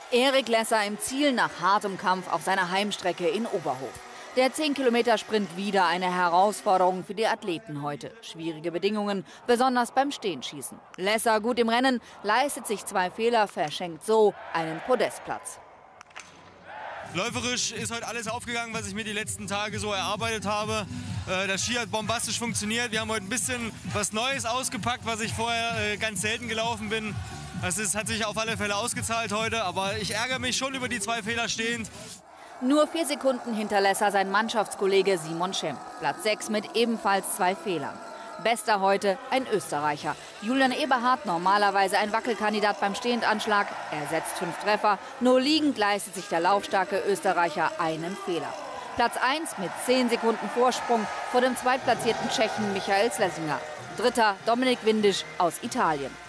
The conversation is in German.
Erik Lesser im Ziel nach hartem Kampf auf seiner Heimstrecke in Oberhof. Der 10-Kilometer-Sprint wieder eine Herausforderung für die Athleten heute. Schwierige Bedingungen, besonders beim Stehenschießen. Lesser gut im Rennen, leistet sich 2 Fehler, verschenkt so einen Podestplatz. Läuferisch ist heute alles aufgegangen, was ich mir die letzten Tage so erarbeitet habe. Das Ski hat bombastisch funktioniert. Wir haben heute ein bisschen was Neues ausgepackt, was ich vorher ganz selten gelaufen bin. Hat sich auf alle Fälle ausgezahlt heute, aber ich ärgere mich schon über die 2 Fehler stehend. Nur 4 Sekunden hinter Lesser sein Mannschaftskollege Simon Schemp. Platz 6 mit ebenfalls 2 Fehlern. Bester heute ein Österreicher. Julian Eberhardt, normalerweise ein Wackelkandidat beim Stehendanschlag. Er setzt 5 Treffer. Nur liegend leistet sich der laufstarke Österreicher einen Fehler. Platz 1 mit 10 Sekunden Vorsprung vor dem zweitplatzierten Tschechen Michael Slesinger. Dritter Dominik Windisch aus Italien.